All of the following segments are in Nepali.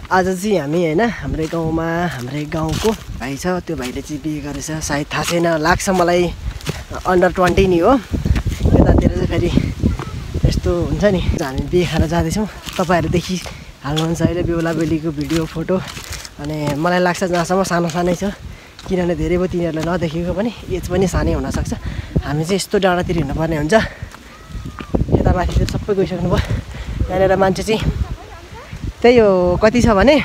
आज चाहिँ हामी हैन हाम्रै गाउँको भाइ छ, त्यो भाइले चाहिँ बिहे गरेछ। सायद थाहा छैन, लाग्छ मलाई अन्डर 20 नि हो। यतातिर चाहिँ फेरि यस्तो हुन्छ नि, हामी बिहे खान जाँदैछौँ। तपाईँहरू देखिहाल्नुहुन्छ अहिले बेहुला बेहुलीको भिडियो फोटो। अनि मलाई लाग्छ जहाँसम्म सानो सानै छ, किनभने धेरै भयो तिनीहरूलाई नदेखेको पनि, एज पनि सानै हुनसक्छ। हामी चाहिँ यस्तो डाँडातिर हिँड्नुपर्ने हुन्छ। यता माथितिर सबै गइसक्नु भयो। यहाँनिर मान्छे चाहिँ त्यही हो, कति छ भने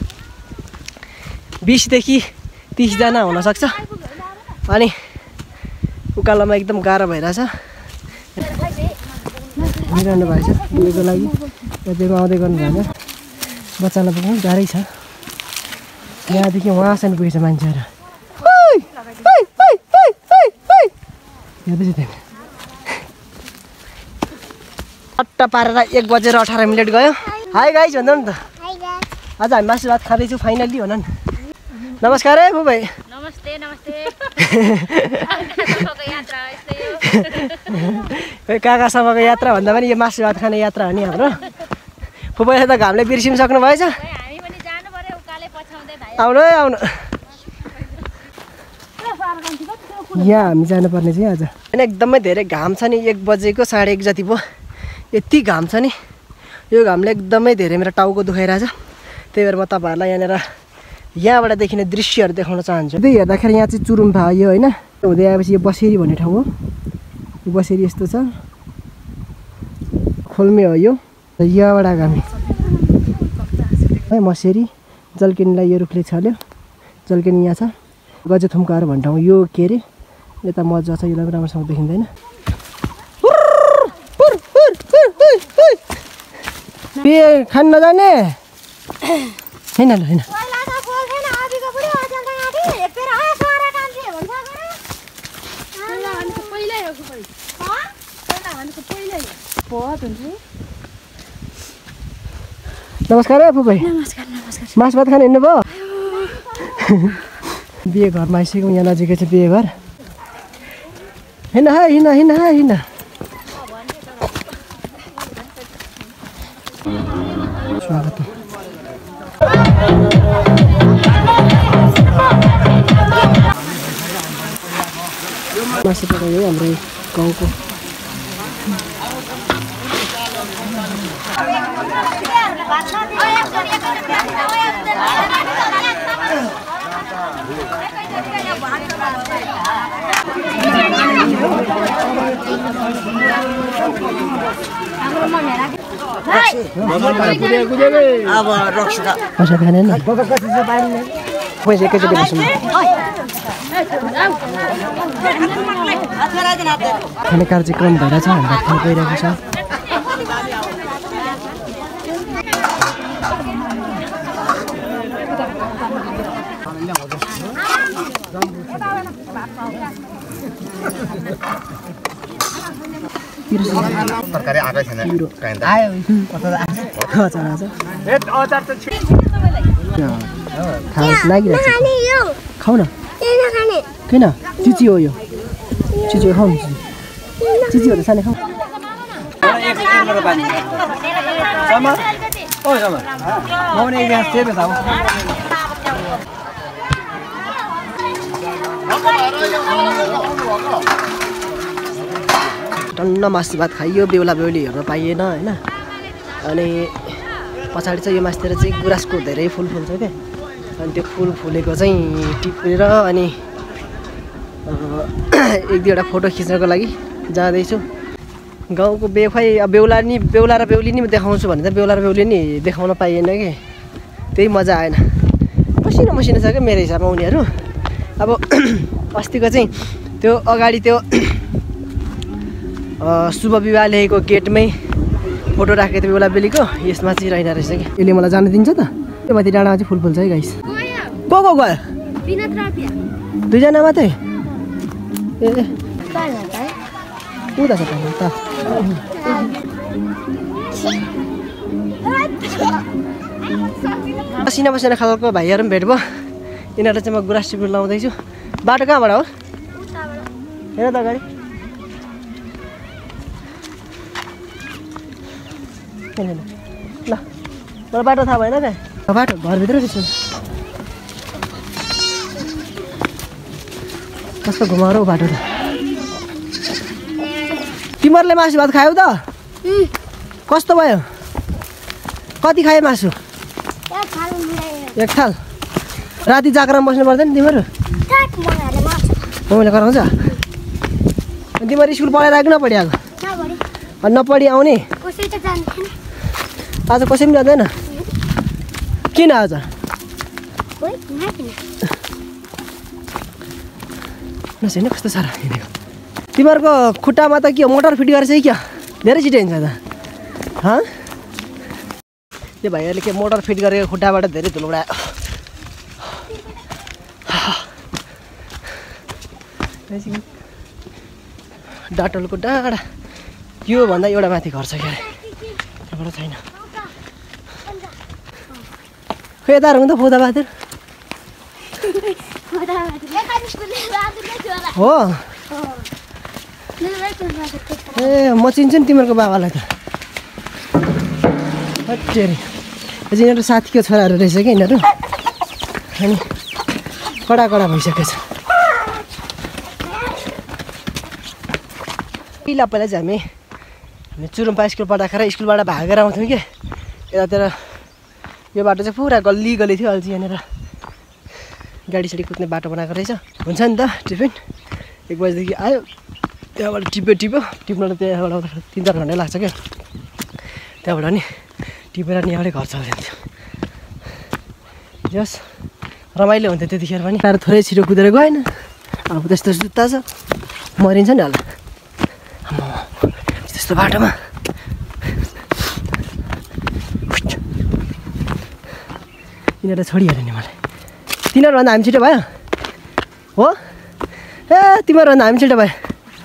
20 देखि 30 जना हुनसक्छ। अनि उकालोमा एकदम गाह्रो भइरहेछ। हिँडिरहनु भएको छ बिहेको लागि। यतिको आउँदै गर्नु भएन, बच्चालाई पनि गाह्रै छ। यहाँदेखि वहाँसम्म पुगेछ मान्छेहरू। हेर्दैछ त्यहाँ अट्टा पारेर 1:18 गयो। हाई गाइज भन्दा नि त। आज हामी मासु भात खाँदैछौँ फाइनल्ली, भन न। नमस्कार है फु भाइ। नमस्ते नमस्ते। खोइ काकासम्मको यात्रा भन्दा पनि यो मासु भात खाने यात्रा हो नि हाम्रो। फुपैले त घामले बिर्सिसक्नु भएछ। हामी पनि जानु पर्यो उकाले पछाउँदै भाइ। आउनु है आउनु। यहाँ हामी जानुपर्ने चाहिँ आज होइन, एकदमै धेरै घाम छ नि। 1 बजेको 1:30 जति भयो। यति घाम छ नि, यो घामले एकदमै धेरै मेरो टाउको दुखाइरहेछ। त्यही भएर म तपाईँहरूलाई यहाँबाट देखिने दृश्यहरू देखाउन चाहन्छु। त्यही हेर्दाखेरि यहाँ चाहिँ चुरुम्फा यो होइन, हुँदै आएपछि यो बसेरी भन्ने ठाउँ हो। यो बसेरी यस्तो छ, खोल्मे हो यो। यहाँबाट आएको हामी है मसेरी। जलकेनीलाई यो रुखले छल्यो, जलकेनी यहाँ छ। गजेथुम्काहरू भन्ने ठाउँ यो के अरे, यता मजा छ, यसलाई पनि राम्रोसँग देखिँदैन। बिहे खान नजाने होइन ल होइन। नमस्कार है फुपै। नमस्कार नमस्कार। मासु भात खान हिँड्नु भयो? बिहे घरमा आइसक्यौँ, यहाँ नजिकै छ बिहे घर। हिँड है हिँड हिँड है हिँड। स्वागत हो। मासु पकायो हाम्रो गाउँको। अब रक्सी खाने न पैसा एकैचोटि बस्नु। खाने कार्यक्रम भइरहेछ, हामीलाई खानु गइरहेको छ। तरकारी आकै छैन आयो अचार लागिरहेछ। खाऊ न। किन चिची हो यो? चिची हो, खाऊ न। चिची हो त सानो खाऊ। टन्न मासु भात खाइयो, बेहुला बेहुली हेर्न पाइएन होइन। अनि पछाडि चाहिँ यो मासतिर चाहिँ गुराँसको धेरै फुल फुल्छ क्या। अनि त्यो फुल फुलेको चाहिँ टिपेर अनि 1-2वटा फोटो खिच्नको लागि जाँदैछु। गाउँको बेखै बेहुला र बेहुली नि देखाउँछु भने त बेहुला र बेहुली नि देखाउन पाइएन कि, त्यही मजा आएन। मसिनो मसिनो छ क्या मेरो हिसाबमा उनीहरू। अब अस्तिको चाहिँ त्यो अगाडि त्यो शुभ विवाह लेखेको गेटमै फोटो राखेको थियो बेहुला बेहुलीको, यसमा चाहिँ रहेन रहेछ कि। यसले मलाई जान दिन्छ त? त्यो माथि डाँडामा चाहिँ फुल फुल्छ है गाइस। को गयो? 2जना मात्रै? ए उता छ त। पसिना पसिना खालको भाइहरू पनि भेट भयो। यिनीहरूलाई चाहिँ म गुराँस टिपेर लाउँदैछु। बाटो कहाँबाट हो? हेर त अगाडि। ल मलाई बाटो थाहा भएन क्या। बाटो घरभित्र रहेछ कस्तो घुमाउरो बाटो त तिमीहरूले मासु भात खायौ त कस्तो भयो कति खायो मासु एक थाल राति जागराम बस्नु पर्दैन तिमीहरू मम्मीले कराउँछ तिमीहरू स्कुल पढाएर आएको नपढि आएको नपढी आउने आज कसै पनि जाँदैन किन आज नसैन कस्तो साह्रो हिँडेको तिमीहरूको खुट्टामा त के मोटर फिट गरेछ कि क्या धेरै छिटो हिँड्छ त त्यो भाइहरूले के मोटर फिट गरेको खुट्टाबाट धेरै धुलो उडायो डाटोलको डाँडा योभन्दा एउटा माथि घर छ क्या त्यहाँबाट छैन खै यता हुँ त फौदा बहादुर हो ए म चिन्छु नि तिमीहरूको बाबालाई त हटेरी अझै यिनीहरू साथीको छोराहरू रहेछ क्या यिनीहरू अनि कडा कडा भइसकेको छ पहिला चाहिँ हामी चुरुम्पा स्कुल पढ्दाखेरि स्कुलबाट भागेर आउँथ्यौँ कि यतातिर यो बाटो चाहिँ पुरा गल्ली गल्ली थियो अहिले चाहिँ यहाँनिर गाडीसाडी कुद्ने बाटो बनाएको रहेछ हुन्छ नि त टिफिन 1 बजीदेखि आयो त्यहाँबाट टिप्न त त्यहाँबाट 3-4 घन्टा लाग्छ क्या त्यहाँबाट नि टिपेर नि एउटै घर चल्दिन्थ्यो जस रमाइलो हुन्थ्यो त्यतिखेर पनि तर थोरै छिटो कुदेर गएन अब त्यस्तो जुत्ता छ मरिन्छ नि होला त्यस्तो बाटोमा यिनीहरू छोडिहाल्यो नि मलाई तिनीहरूभन्दा हामी छिटो भयो हो ए तिमीहरूभन्दा हामी छिटो भयो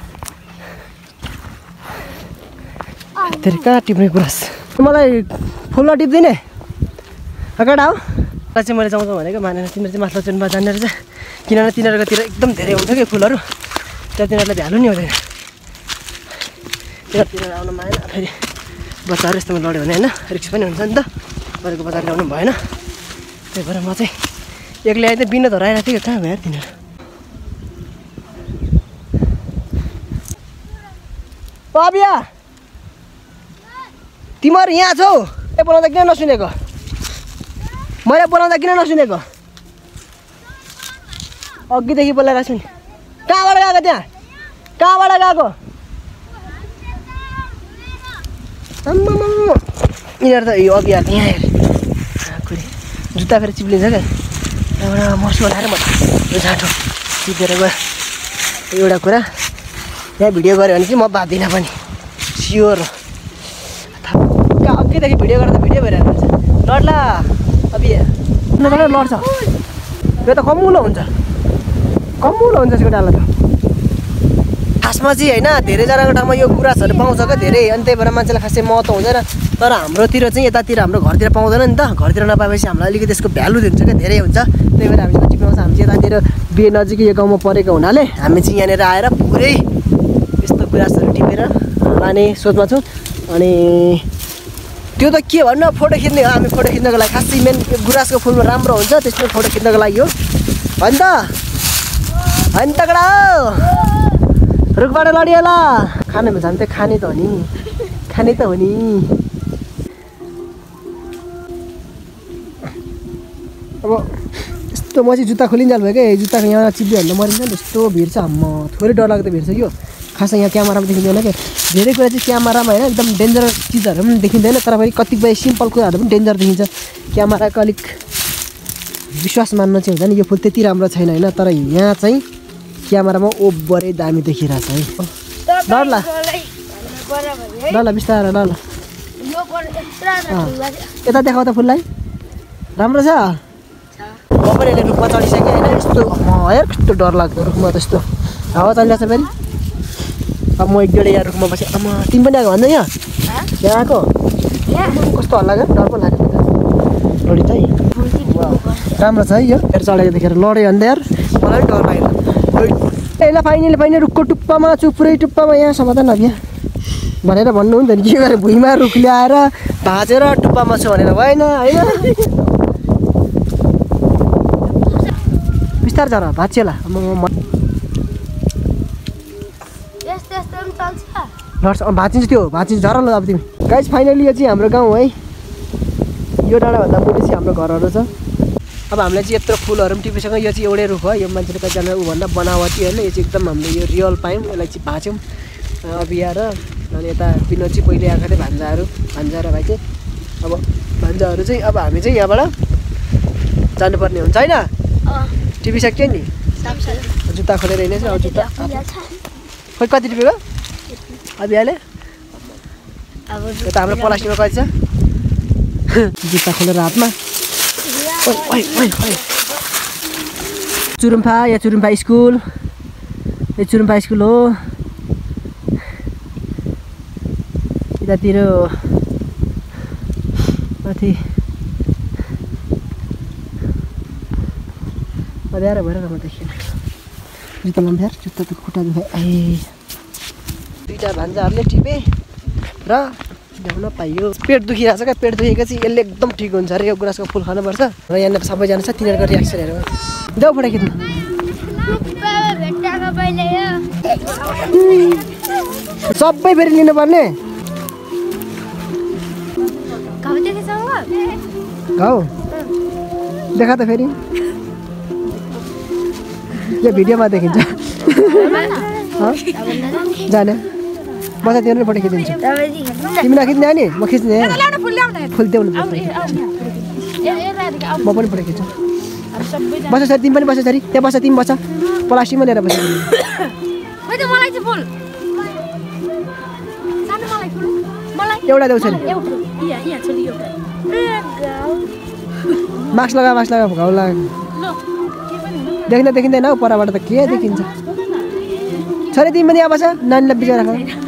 कहाँ टिप्ने कुरा मलाई फुल नटिप्दिने अगाडि आऊ चाहिँ मैले जाउँछ भनेको मानेर तिमीहरू चाहिँ माथि चुनमा जाने रहेछ किनभने तिनीहरूकोतिर एकदम धेरै हुन्छ कि फुलहरू त्यहाँ तिनीहरूलाई भ्यालु नि हुँदैन त्यतातिर आउनु माएन फेरि बच्चाहरू यस्तोमा लड्यो भने होइन रिक्स पनि हुन्छ नि त गरेको बजार ल्याउनु भएन त्यही भएर म चाहिँ एक्लै आएँ त बिना धराएर थियो कहाँ भयो तिनीहरू पाबिया तिमीहरू यहाँ छौ ए बोलाउँदा किन नसुनेको मैले बोलाउँदा किन नसुनेको अघिदेखि बोलाइरहेको छु नि कहाँबाट गएको त्यहाँ कहाँबाट गएको यिनीहरू त यो अघि आएको यहाँ हेर जुत्ता फेरि चिप्लिन्छ क्या त्यहाँबाट मसु बनाएर म झाँटो चिपेर गयो एउटा कुरा यहाँ भिडियो गऱ्यो भने चाहिँ म बाँधिनँ पनि स्योर अघिदेखि भिडियो गरेर त भिडियो भइरहेको हुन्छ लड्ला अब लड्छ यो त कमुलो हुन्छ यसको डाला त खासमा चाहिँ होइन धेरैजनाको ठाउँमा यो गुराँसहरू पाउँछ क्या धेरै अनि त्यही भएर मान्छेलाई खासै महत्त्व हुँदैन तर हाम्रोतिर चाहिँ यतातिर हाम्रो घरतिर पाउँदैन नि त घरतिर नपाएपछि हामीलाई अलिकति त्यसको भ्यालु दिन्छ क्या धेरै हुन्छ त्यही भएर हामी नजिक पाउँछ हामी चाहिँ यतातिर बिहे नजिकै यो गाउँमा परेको हुनाले हामी चाहिँ यहाँनिर आएर पुरै यस्तो गुराँसहरू टिपेर लाने सोचमा छौँ अनि त्यो त के भन्नु फोटो खिच्ने हो हामी फोटो खिच्नको लागि खासै मेन गुराँसको फुलमा राम्रो हुन्छ त्यसमा फोटो खिच्नको लागि हो होइन तगडा हो रुखबाट लडियो होला खाने भन्छ हामी त खाने त हो नि अब यस्तो म चाहिँ जुत्ता खोलिन्जाल भयो क्या जुत्ताको यहाँ चिप्यो भने त मरिन्छ नि यस्तो भिड छ थोरै डरलाग्दो भिड छ यो खासै यहाँ क्यामेरामा देखिँदैन क्या धेरै कुरा चाहिँ क्यामेरामा होइन एकदम डेन्जरस चिजहरू पनि देखिँदैन तर फेरि कतिपय सिम्पल कुराहरू पनि डेन्जर देखिन्छ क्यामेराको अलिक विश्वास मान्न चाहिँ हुन्छ नि यो फुल त्यति राम्रो छैन होइन तर यहाँ चाहिँ क्यामेरामा ओभरै दामी देखिरहेछ है ल बिस्तारै ल यता देखाउ त फुललाई राम्रो छ म पनि अहिले रुखमा चढिसकेँ होइन यस्तो हेर कस्तो डर लाग्दो रुखमा त यस्तो हावा चलिरहेछ फेरि अब म 1-1.5 यहाँ रुखमा बसेँ आमा तिमी पनि आएको भन्दा यहाँ आएको कस्तो हल्ला क्या डर पो लाग्यो लडी चाहिँ राम्रो छ है यो फेरि चढेको देखेर लड्यो भन्दा यार मलाई पनि डर लाग्यो ल फाइनली रुखको टुप्पामा छु पुरै टुप्पामा यहाँ समाधान अब यहाँ भनेर भन्नु हुन्थ्यो नि के गरेँ भुइँमा रुख ल्याएर भाँचेर टुप्पामा छु भनेर भएन होइन बिस्तार झर भाँचिएला लड्छ भाँचिन्छ त्यो भाँचिन्छ झर ल अब तिमी गाइस फाइनली यो चाहिँ हाम्रो गाउँ है यो डाँडाभन्दा मुनि चाहिँ हाम्रो घरहरू छ अब हामीले चाहिँ यत्रो फुलहरू पनि टिपिसक्यौँ यो चाहिँ एउटै रुख हो यो मान्छेले कतिजना ऊभन्दा बनावटी होइन यो चाहिँ एकदम हामीले यो रियल पायौँ यसलाई चाहिँ भाँच्यौँ अभिया र अनि यता विनोद चाहिँ पहिले आएको थियो भान्जा र भाइ चाहिँ अब भान्जाहरू चाहिँ अब हामी चाहिँ यहाँबाट जानुपर्ने हुन्छ होइन टिपिसक्यो नि जुत्ता खोलेर हिँडेछ अब जुत्ता खोइ कति टिपेको अभियाले यता हाम्रो प्लास्टिकमा कति छ जुत्ता खोलेर हातमा चुरुम्फा या चुरुम्फा स्कुल यो चुरुम्फा स्कुल हो यतातिर माथि अँध्यारो भएर म देखिएन जुत्ता लाउनु यार जुत्ता त खुट्टा दुखाइ दुईवटा भान्जाहरूले टिपे र ल्याउन पाइयो पेट दुखिरहेको छ क्या पेट दुखेको चाहिँ यसले एकदम ठिक हुन्छ अरे यो गुराँसको फुल खानुपर्छ र यहाँनिर सबैजना छ तिनीहरूको रियाक्सन हेरेर देऊ फोटो खिच्नु सबै फेरि लिनुपर्ने घाउ देखा त फेरि यो भिडियोमा देखिन्छ जाने बसा त्यो फोटो खिचिदिन्छु तिमी नखिच्ने नि म खिच्ने फुल देऊ म पनि फोटो खिच्छु बस सर तिमी पनि बस सरी त्यहाँ बस तिमी बस प्लास्टिकमा लिएर बस एउटा देऊ छोरी मास्क लगा घाउ लाग्यो देखिँदैन हौ परबाट त के देखिन्छ छोरी तिमी पनि यहाँ बस नानीलाई बिचरा